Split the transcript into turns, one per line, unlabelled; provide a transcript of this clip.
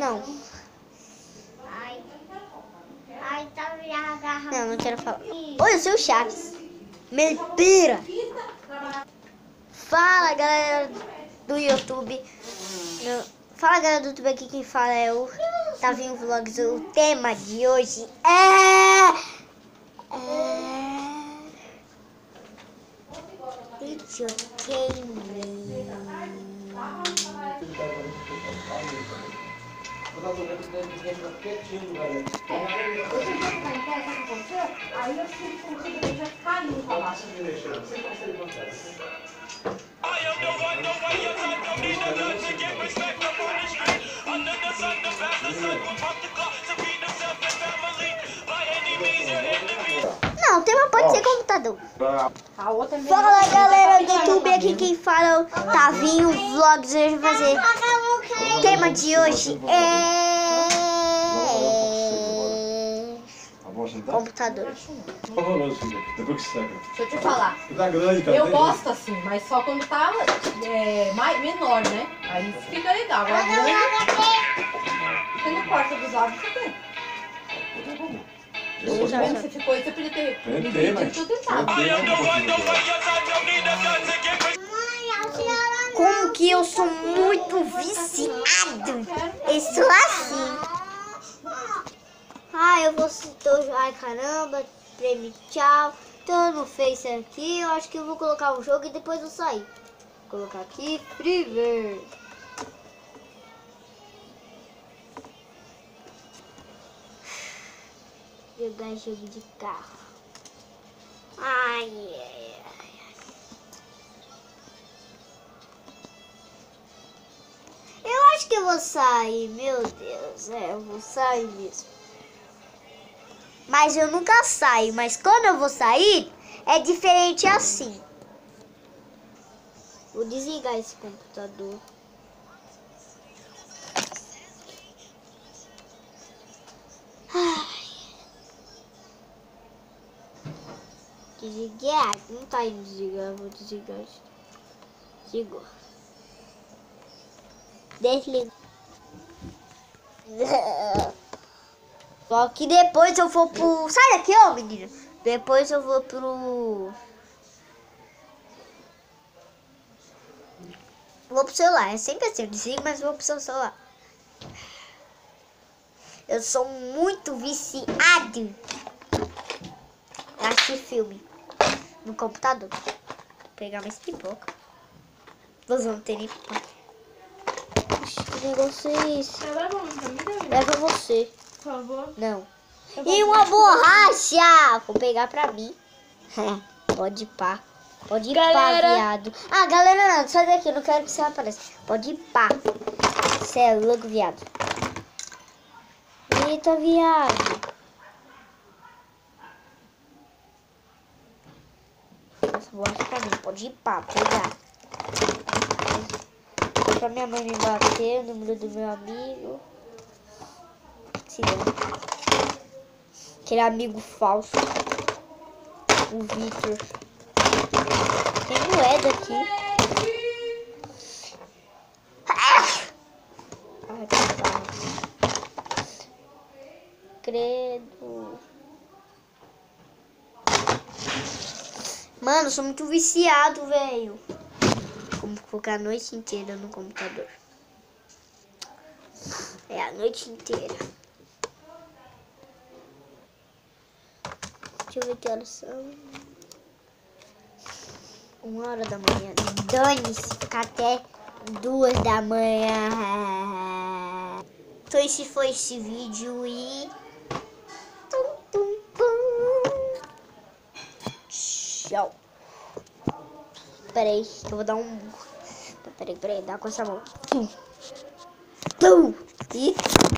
Não.
Ai, tá agarrando.
Não quero falar. Oi, eu sou o Chaves. Mentira! Fala, galera do YouTube. Fala, galera do YouTube, aqui quem fala é o Tavinho Vlogs. O tema de hoje videogame.
Aí eu sinto que ele já caiu pra baixo.
Não, o tema pode ser computador.
A outra é
Fala, galera do YouTube, aqui quem fala é o Tavinho Vlogs. Hoje vai fazer. O tema de hoje computador.
Deixa eu te falar. Eu gosto assim, mas só quando tá menor, né? Aí fica legal. Agora grande. Você não corta dos lados, você tem. Já vendo que você ficou aí, você podia ter me pedido que eu tentava.
Como que eu sou muito viciado. Eu sou assim. Eu vou citar. Ai, caramba. Prêmio, tchau. Tô no Face aqui. Eu acho que eu vou colocar um jogo e depois eu sair. Vou colocar aqui. Freever. Jogar jogo de carro. Ai. Eu acho que eu vou sair, meu Deus. Eu vou sair mesmo. Mas eu nunca saio. Mas quando eu vou sair, é diferente assim. Vou desligar esse computador. Desligar? Não tá indo desligar. Vou desligar. Desligou. Desliga. Só que depois eu vou pro... Sai daqui, ó, menino. Depois eu vou pro... Vou pro celular. É sempre assim. Eu desligo, mas vou pro seu celular. Eu sou muito viciado em assistir filme no computador. Vou pegar mais pipoca. Vocês vão ter nem pipoca. Que negócio é isso? Leva você.
Por favor.
Não. E uma borracha! Vou pegar pra mim. Pode ir pá. Pode ir pá, viado. Galera, não. Sai daqui. Eu não quero que você apareça. Pode ir pá. Você é louco, viado. Eita, viado. Essa borracha pra mim. Pode ir pá. Pegar. Pra minha mãe me bater. O número do meu amigo. Aquele amigo falso. O Victor. Tem moeda aqui. Ai, que barra. Credo. Mano, eu sou muito viciado, velho. Como colocar a noite inteira no computador. É a noite inteira. Deixa eu ver que horas são. 1h da manhã. Dane-se, ficar até 2 da manhã. Então esse foi esse vídeo e... Tchau. Peraí, que eu vou dar um... Peraí, dá com essa mão. E...